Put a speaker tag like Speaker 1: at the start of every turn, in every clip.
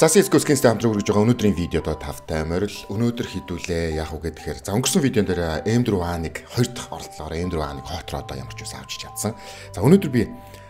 Speaker 1: За CS:GO-гийн хамтран хүргэж байгаа өнөөдрийн видеодо тавтай морил өнөөдөр хідүүлээ яах вэ гэхээр за өнгөрсөн видеон дээр M4A1 2 дахь оролдлогоор M4A1 хотроо одоо ямар ч үс авч чадсан. За өнөөдөр би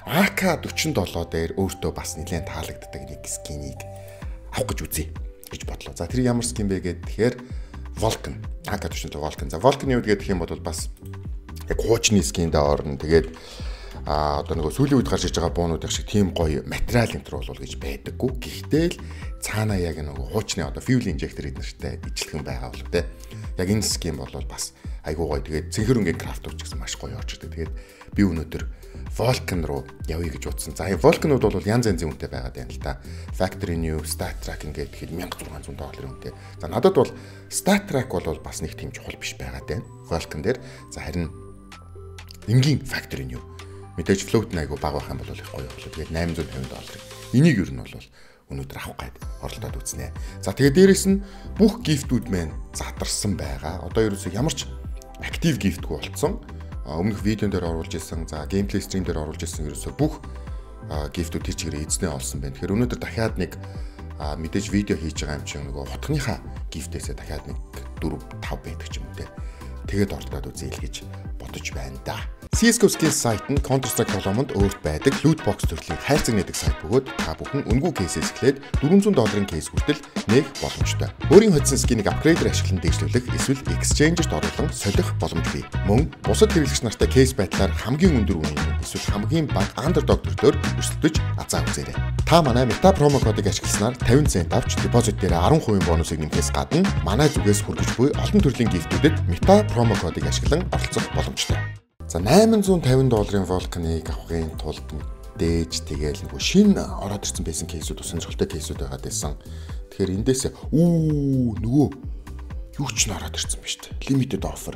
Speaker 1: AK47 дээр өөртөө бас нэлээд таалагддаг нэг скинийг авах гэж үзье гэж бодлоо. За тэр ямар скин бэ гэхээр Vulcan AK47 Vulcan. За Vulcan юу гэдэг юм бол бас яг хуучны скинд орно. Тэгээд одоо нөгөө сүүлийн үед гарч иж байгаа буунуудын шиг тийм гоё материал энтер бол гэж байдаггүй. Гэхдээ л цаана яг нөгөө хуучны одоо fuel injector эднэртэй ижилхэн байгаа болов те. Яг энэ скин бол бас айгуу гоё. Тэгээд цэнхэр өнгийн крафтууч гэсэн маш гоё очдог. Тэгээд би өнөөдөр Vulcan руу явъя гэж утсан. За Vulcan-ууд бол янз янзын үнэтэй байгаад байна л та. Factory New, Stat Tracking гэдэг $1600 үнэтэй. За надад бол Stat Track бол бас нэг тийм чухал биш байгаад байна. Vulcan дээр. За харин энгийн Factory New мэдээж float айгу бага байх юм бол их гоё болоо. Тэгээд $850. Энийг ер нь бол өнөөдөр авах гээд оролдоод үзнэ. За тэгээд дээрэс нь бүх гифтүүд маань задарсан байгаа. Одоо ерөөсөө ямар ч актив гифтгүй болцсон. Өмнөх видеон дээр оруулж ирсэн, за геймплей стрим дээр оруулж ирсэн ерөөсөө бүх гифтүүд тэр чигээр эзнээ олсон байна. Тэгэхээр өнөөдөр дахиад нэг мэдээж видео хийж байгаа юм чинь нөгөө хотхныхаа гифтээсээ дахиад нэг 4-5 байдаг ч юм уу те. Тэгээд оролдоод үзье л гэж бодож байна да. CS:GO Skills сайт нь Counter-Strike тоглоомонд өөрт байдаг loot box төрлийн хайрцаг нээдэг сайт бөгөөд та бүхэн үнэгүй кейсээс эхлээд $400 кейс хүртэл нээх боломжтой. Өөрийн хоцсон скинийг апгрейдер ашиглан дэвшлүүлэх эсвэл exchange-д оруулан солих боломж бий. Мөн бусад хэрэглэгч нартай кейс байдлаар хамгийн өндөр үнийн эсвэл хамгийн бага underdog төрлөөр өрсөлдөж азаа үзээрэй. Та манай Meta промо кодыг ашигласнаар 50 цент авч депозит дээр 10% бонусыг нэмэхээс гадна манай зүгээс хүргэж буй олон төрлийн гифтүүдэд Meta промо кодыг ашиглан оролцох боломжтой. За $850 Vulcan-ыг авахын тулд дээж тэгээл нөгөө шинэ ороод ирсэн байсан кейсүүд усан сонирхолтой кейсүүд байгаад байсан. Тэгэхээр эндээс нөгөө юу ч н ороод ирсэн ба шүү дээ. Limited offer.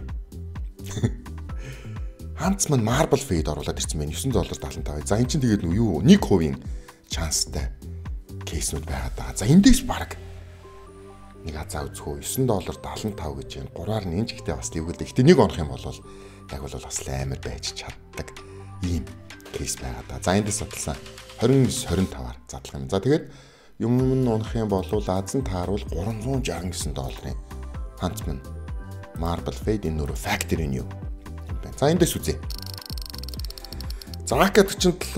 Speaker 1: Ханцман Marble Fade оруулаад ирсэн байна. $9.75. За эн чинь тэгээд юу 1% чанстай кейснүүд байгаад байгаа. За эндээс баг нэг азаа үзхөө $9.75 гэж юм. 3-аар нь энэ жигтэй бас левгэл. Гэтэ нэг онох юм бол яг бол бас амар байж чаддаг ийм кейс байгаа да. За эндээс судалсан 29-25-аар задлах юм. За тэгээд юм унах юм бол азан тааруул $369 ханцман Marble Fade энэ нөрөө Factory New. За эндээс үзье. За AK47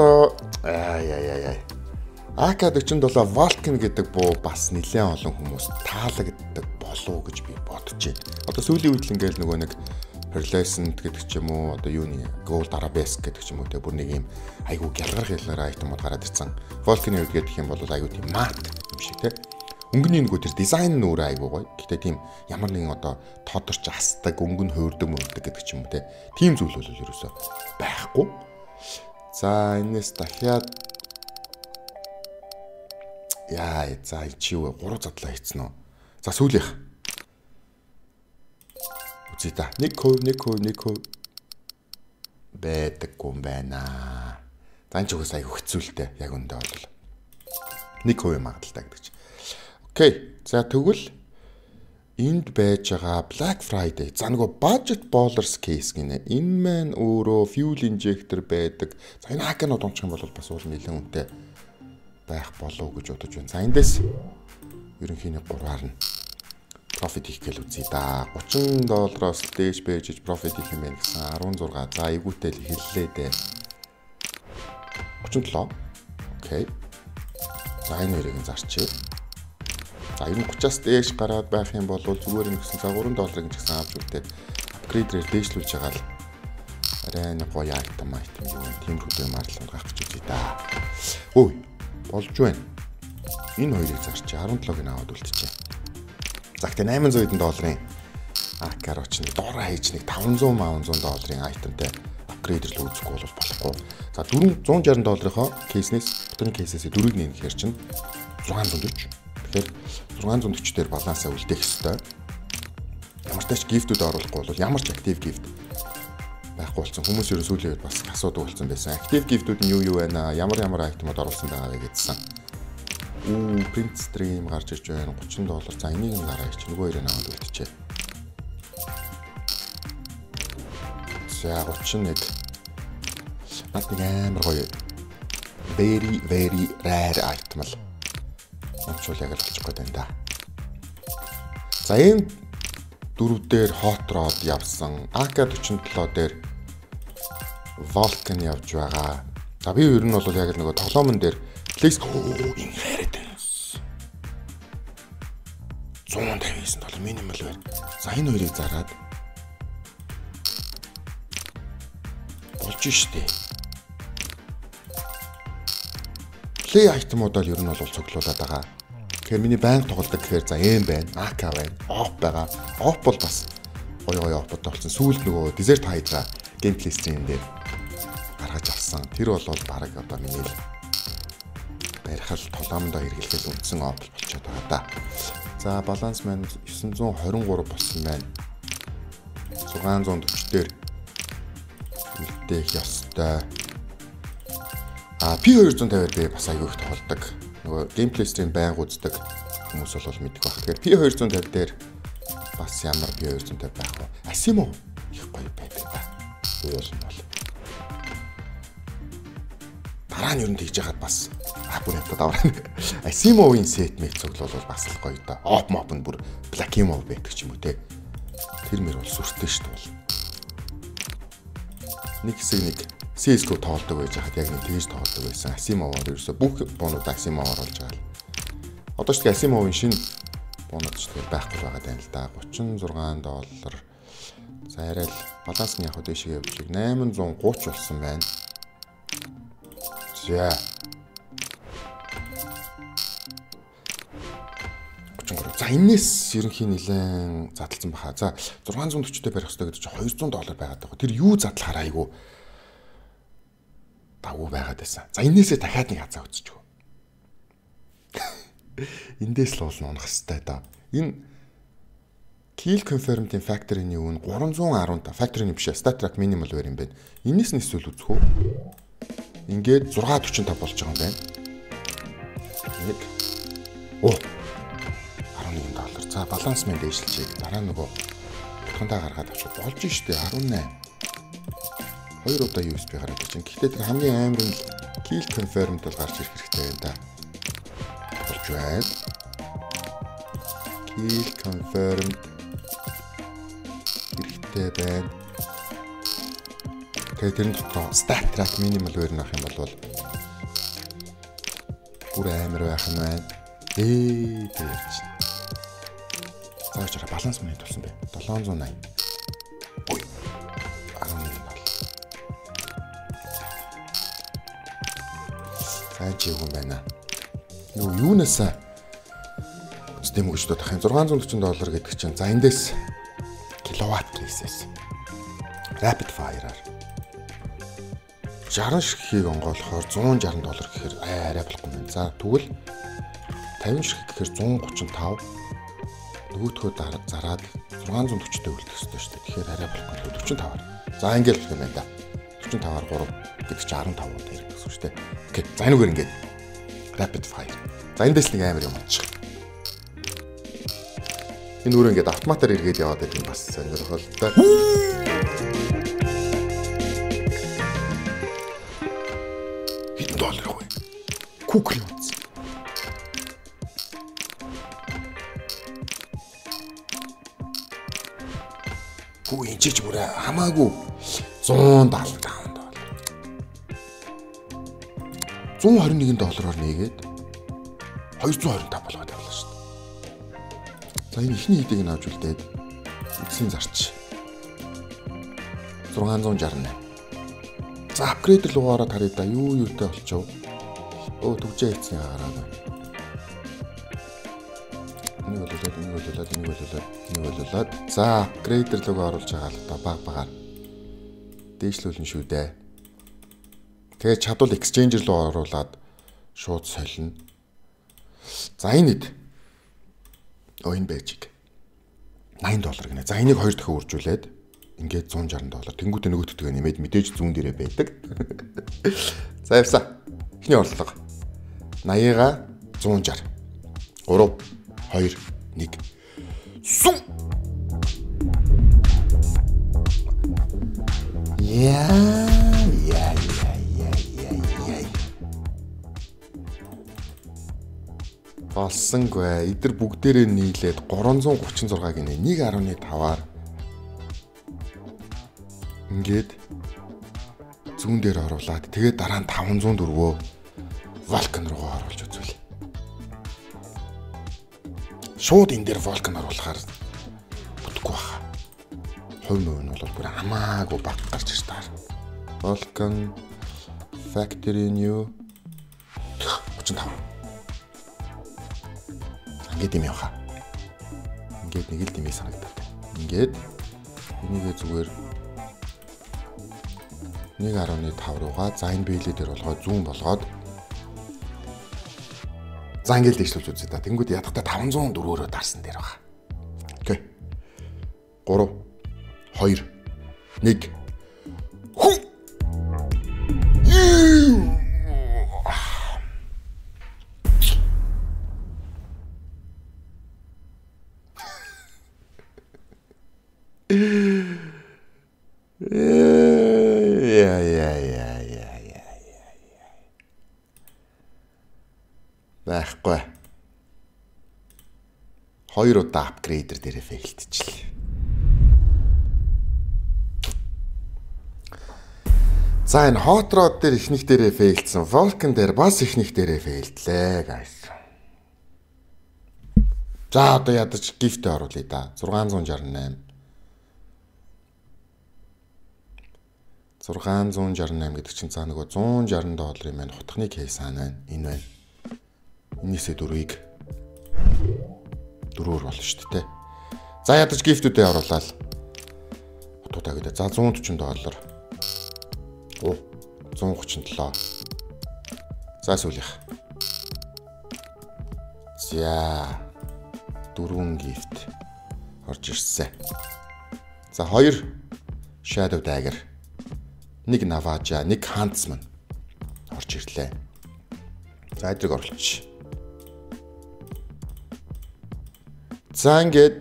Speaker 1: AK47 Vulcan гэдэг буу бас нэлээд олон хүмүүс таалагддаг болов уу гэж би бодож байна. Одоо сүүлийн үед л ингээл нөгөө нэг Pearlescent гэдэг ч юм уу одоо юуны Gold Arabesque гэдэг ч юм уу те бүр нэг юм айгу гялгарх айтемууд гараад ирсэн. Vulcan-ийн үед гэх юм бол айгу тийм мат юм шиг те. Өнгөний нөгөө тэр дизайн нь өөрөө айгу гоё. Гэтэ тийм ямар нэгэн одоо тодорч асдаг, өнгө нь хөөрдөг мөрдөг гэдэг ч юм уу те. Тийм зүйл бол ерөөсөө байхгүй. За энэс дахиад за чи юу 3 задлаа хийцэн үү. За сүүлийнх үзье та. 1% байдаггүй юм байна. За энэ ч үгүй сая хөцүүлтэй яг өндөө бол 1% магадaltaй гэдэг чи. Окей. За тэгвэл энд байж байгаа Black Friday. За нөгөө budget ballers case гинэ. Энэ маань өөрөө fuel injector байдаг. За энэ AK-нууд унчих юм бол бас уул нэлээд үнэтэй байх болов гэж бодож байна. За эндээс ерөнхийдөө 3-аар нь profit хийх гээл үзье да. $30-оос дээш байж profit хийх юм байна гэсэн 16. За эйгүүтэй л хэллээ дээ. 37. Окей. За энэ хоёрыг зарчээ. За ер нь 30-аас дээш гараад байх юм бол зүгээр нь гэсэн $3 гэсэн авч үлдээд апгрейдээр дээшлүүлж байгаа л арай нэг гоё айтем юу тиймэрхүү марлал гаргах гэж үзье да. Өө болж байна. Энэ хоёрыг зарчээ 17-ыг аваад үлдчихэ. За гэхдээ $800 AK-аар очно доороо хийж нэг $500 айтемтай апгрейдер л үүсэхгүй бол болохгүй. За $160-ийнхоо кейснээс хотны кейсээс 4-ийг нэмэхээр чинь 640. Тэгэхээр 640 дээр балансаа үлдээх ёстой. Ямар ч тач гифтүүд оруулахгүй бол ямар ч актив гифт байхгүй болсон. Хүмүүс ерөө сүүлийн үед бас асуудаг болсон байсан. Актив гифтүүд нь юу байна? Ямар айтемууд оруулсан байгаа вэ гэдсэн. Print stream гарч ирж байна. $30. За энийг нь гараа ич нөгөө хоёрыг аваад үлдчихэ. За 31. Над нэг амар гоё very rare item л онцгой яг л болчих гээд байна да. За ийм 4 дээр Hot Rod явсан. AK-47 дээр Vulcan явж байгаа. За би ер нь бол яг л нөгөө тоглоомн дээр Please Inheritance 159 доллар минимал байр. За энэ хоёрыг зараад болж штэ. Play item-уудаа ер нь бол цуглуулад байгаа. Тэгэхээр миний банк тоглодог гэхээр за M байна, AK байна, OP байгаа. OP бол бас гоё OP-д болсон. Сүүлд нөгөө Desert Hydra gameplay stream дээр гаргаж авсан. Тэр бол баг одоо миний барихал толомдоо хэрэглэхээс үндсэн OP болчиход байгаа да. За баланс маань 923 болсон байна. 640 дээр үлдээх ёстой. P250 би бас аягүй их тоглодог. Нөгөө gameplay stream байнга үздэг хүмүүс бол мэдэх баг. Тэгэхээр P250 дээр бас ямар P250 байх вэ? Asimo их гоё байдаг да. Уул нь бол. Дараа нь ер нь тэгж яхад бас бүр хатад авраа. Asimo-ийн set mate цуглал бол бас л гоё да. Op mop нь бүр Black Emo байдаг ч юм уу те. Тэр мөр бол сүртэй шүү дээ. Нэг хэсэг нэг CS:GO тоолдог байж хаад яг нэг тэгж тоолдог байсан. Asimo-оор ерөөсө бүх буунууд Asimo-оор болж байгаа л. Одоо ч Asimo-ийн шинэ буунууд ч тэгэл байхгүй байгаа юм л да. $36. За арай л баланс нь яг дэшиг явж байгаа. 830 болсон байна. За. 33. За энэс ерөнхийн нэлээд задлсан баха. За 640-тэй барих хэрэгтэй гэдэг чинь $200 байгаад байгаа. Тэр юу задлахаар айгу давуу байгаад байсан. За энээсээ дахиад нэг хазаа үзчих. Эндээс л уулна унах хэрэгтэй да. Энэ Kill Confirmed-ийн Factory-ний үн 315. Factory-ний биш, Stat Track Minimal байр юм байна. Энээс нь эсвэл үзэх үү? Ингээд 645 болж байгаа юм байна. Нэг. Оо. $11. За баланс мэн дээшлчихье. Дараа нөгөө утгандаа гаргаад авчих болж штэ 18. Хоёр удаа USB гараад чинь. Гэхдээ тэр хамгийн амар нь Kill Confirmed бол гарч ирэх хэрэгтэй байна да. Болж байна. Kill Confirmed хэрэгтэй байна. Тэгээ тэрэн дотор Stat Track Minimal байр нах юм бол бүр амар байх юм байна. Тэрч. Заачаараа баланс мэн тулсан бэ. 780. Ой. 11 бол. Цаач юм байна. Юунаас систем өгч дах юм $640 гэдэг чинь за эндээс киловатт хийсээс rapid fire-аар 60 ширхгийг онгоолохоор $160 гэхээр арай болохгүй юм. За тэгвэл 50 ширхэг гэхээр 135 нөгөөдхөө зараад 640-тэй үлдэх ёстой шүү дээ. Тэгэхээр арай болохгүй 45-аар. За ингээл болох юм байна да. 45-аар 3 гэдэг чинь 15 удаа ирэх гэсэн үг шүү дээ. Окей. За энэгээр ингээд rapid fire. За эндээс нэг амар юм болчих. Энэ өөрөө ингээд автоматар эргээд яваад байдаг юм бас сонирхол та. $1 вэ? Кукли үз. Хүү энэ ч бүр хамаагүй $175. $121-оор нээгээд $225 болгоод явлаа шүү дээ. За энэ ихний хэдийг нь авч үлдээд эцсийн зарч 668. За апгрейд руугаараа тарья да юу юутай болчихов. Өө төгжээ эцсийн гараад байна. Нэг болоод. За апгрейд руугаа оруулж байгаа л да баг дээшлүүлнэ шүү дээ. Тэгээ чадвал exchange руу оруулаад шууд солино. За энэ энэ бэжиг $80 гинэ. За энийг 2 дахин үржүүлээд ингээд $160. Тэнгүүтээ нөгөөдөлтөө нэмээд мэдээж зүүн дээрээ байдаг. За явсаа. Эхний орлого 80-га 160. 3 2 1 сум. Яа. Болсонгүй. Эдгээр бүгдээрээ нийлээд 336 гинэ 1.5-аар ингээд зүүн дээр оруулаад тэгээд дараа нь 504-өө Vulcan руугаа оруулж үзвэл. Шууд энэ дээр Vulcan оруулахаар бүтэхгүй баха. Хувь нь бол бүр хамаагүй баг гарч ирж таар. Vulcan Factory New 35. Ингээд юм яха. Ингээд нэг л димээ санагдаад. Ингээд энийгээ зүгээр 1.5 руугаа за энэ биелээ дээр болгоод зүүн болгоод за ингээд дэвшлүүлж үзье та. Тэнгүүд ядахта 504-өөр дарсан дээр байгаа. Окей. 3 2 1 хүү. Байхгүй. 2 удаа апгрейдер дээрээ фейлдчихлээ. За энэ hot rod дээр ихнийх дээрээ фейлдсэн, Vulcan дээр бас ихнийх дээрээ фейлдлээ guys. За одоо ядаж гифтээ оруулъя да. 668. 668 гэдэг чинь за нөгөө $160 маань хутганы кейс аа байна. Энэ байна. Энийсээ 4-ийг 4-өөр болно шүү дээ. За ядаж гифтүүдээ оруулаад утуудаа гэдэг. За $140. Оо 137. За сүүлийнх. За 4 гифт орж ирсэн. За 2 Shadow Dagger, 1 Navaja, 1 Huntsman орж ирлээ. За эдрийг оруулчих. За ингээд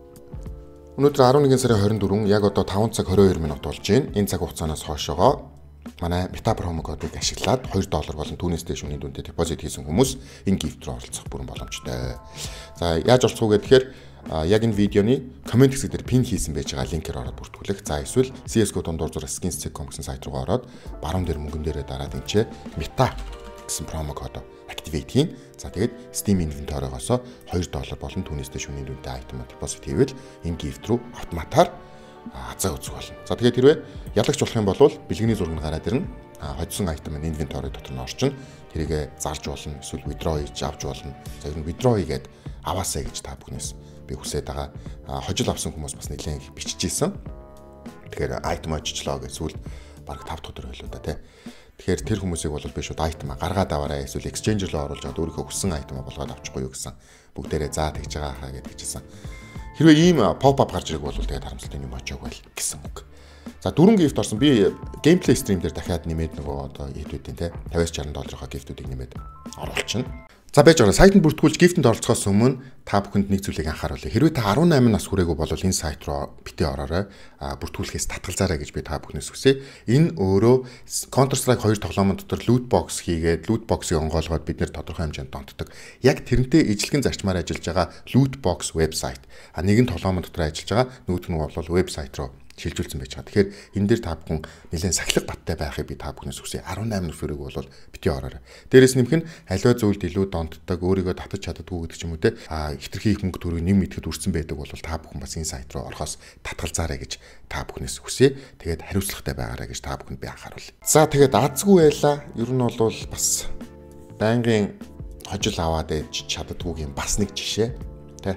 Speaker 1: өнөөдөр 11 сарын 24 яг одоо 5 цаг 22 минут болж байна. Энэ цаг хугацаанаас хойшоогоо манай Meta promo кодыг ашиглаад $2 болон түүнээс дээш үнийн дүнтэй депозит хийсэн хүмүүс энэ gift руу оролцох бүрэн боломжтой. За яаж оролцох вэ гэхээр яг энэ видеоны комент хэсэг дээр пин хийсэн байж байгаа линкээр ороод бүртгүүлэх. За эсвэл CS:GO дундуур зураг skins.com гэсэн сайт руу ороод баруун дээр мөнгөн дээрээ дараад энчээ Meta гэсэн промо код activate хийн. За тэгээд Steam inventory-гоос $2 болон түүнээс дээш үнийн дүнтэй item депозит хийвэл энэ gift руу автоматар азаа үзэх болно. За тэгээд хэрвээ ялагч болох юм бол бэлгэний зураг нь гараад ирнэ. Хоцсон item нь inventory дотор нь орчин. Тэрийгэ зарж болно, эсвэл withdraw хийж авч болно. За ер нь withdraw хийгээд аваасаа гэж та бүхнээс би хүсээд байгаа. Хожил авсан хүмүүс бас нэлээд их биччихсэн. Тэгэхээр item очичлоо гэж сүүл баг 5 дахь өдөр байлоо да тий. Тэгэхээр тэр хүмүүсийг бол би шууд item гаргаад аваарай, эсвэл exchange руу оруулж аваад өөрийнхөө хүссэн item болгоод авчихгүй юу гэсэн. Бүгдээрээ за тэгж байгаа хаа гэж хэлсэн. Хэрвээ ийм pop-up гарч ирэх бол тэгээд харамсалтай юм очоог байл гэсэн үг. За 4 gift орсон. Би gameplay stream дээр дахиад нэмээд нөгөө одоо хийдүүдийн те $50-60 gift-үүдийг нэмээд оруулчихна. За байж байгаа сайтанд бүртгүүлж gift-д оролцохоос өмнө та бүхэнд нэг зүйлийг анхааруулъя. Хэрвээ та 18 нас хүрээгүй бол энэ сайт руу битээ ороорой. Бүртгүүлэхээс татгалзаарай гэж би та бүхнээс хүсье. Энэ өөрөө Counter Strike 2 тоглоомын дотор loot box хийгээд loot box-ыг онгоолгоод бид нэр тодорхой хэмжээнд донтдог. Яг тэрнтэй ижилхэн зарчмаар ажиллаж байгаа loot box вебсайт. Нэгэн тоглоомын дотор ажиллаж байгаа, нөгөөх нь бол вебсайт руу шилжүүлсэн байж байгаа. Тэгэхээр энэ дээр та бүхэн нэлээд сахилга баттай байхыг би та бүхнээс хүсье. 18 нас хүрээгүй бол битгий ороорой. Дээрээс нэмэх нь аливаа зүйлд илүү донтдог, өөрийгөө татаж чаддаггүй гэдэг ч юм уу те. Хитрхи их мөнгө төгрөгийг нэм идэхэд үрсэн байдаг бол та бүхэн бас энэ сайт руу орохоос татгалзаарай гэж та бүхнээс хүсье. Тэгээд хариуцлагатай байгаарай гэж та бүхэнд би анхааруулъя. За тэгээд азгүй байлаа. Ер нь бол бас байнгын хожил аваад ээж чаддаггүйгийн бас нэг жишээ те.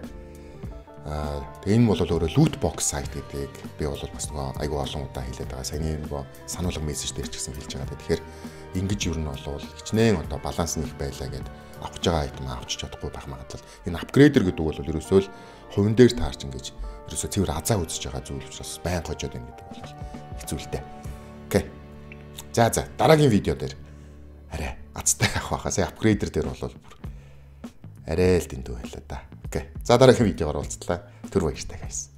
Speaker 1: Тэгээ энэ бол өөрөө loot box сайт гэдэг би бол бас нөгөө айгүй олон удаа хэлээд байгаа. Саяны нөгөө сануулга мессеж дээр ч гэсэн хэлж байгаа. Тэгэхээр ингэж юу нь бол хичнээн одоо баланс нэг байлаа гэд авч байгаа item авч чадахгүй байх магадлал. Энэ апгрейдер гэдэг бол ерөөсөө л хувин дээр таарч ингэж ерөөсөө цэвэр азаа үзэж байгаа зүйл учраас байн хожоод байна гэдэг бол хэцүү л дээ. Окей. За дараагийн видео дээр арай азтай авах байхаа. Сая апгрейдер дээр бол бүр арай л дэндүү байлаа да. Окей. За дараагийн видеогоор уулзлаа. Түр баяртай guys.